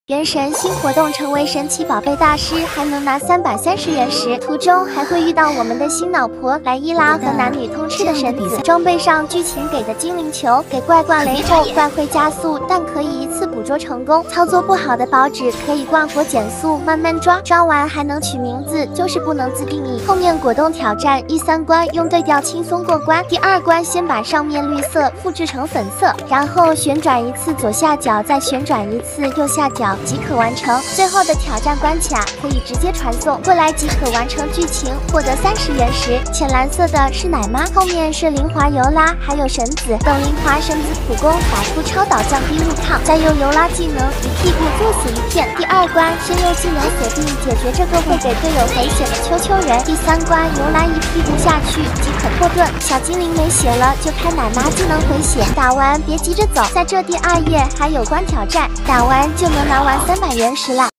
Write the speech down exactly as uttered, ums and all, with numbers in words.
原神新活动，成为神奇宝贝大师，还能拿三百三十原石。途中还会遇到我们的新老婆莱伊拉和男女通吃的神子。装备上剧情给的精灵球，给怪灌雷后怪会加速，但可以一次捕捉成功。操作不好的宝纸可以灌火减速，慢慢抓，抓完还能取名字，就是不能自定义。后面果冻挑战一三关用对调轻松过关，第二关先把上面绿色复制成粉色，然后旋转一次左下角，再旋转一次右下角。 即可完成最后的挑战关卡，可以直接传送过来即可完成剧情，获得三十原石。浅蓝色的是奶妈，后面是灵华尤拉，还有神子。等灵华神子普攻，打出超导降低误抗，再用尤拉技能一屁股坐死一片。第二关先用技能锁定解决这个会给队友回血的秋秋人。第三关尤拉一屁股下去即可破盾。小精灵没血了就开奶妈技能回血，打完别急着走，在这第二页还有关挑战，打完就能拿完三百原石啦。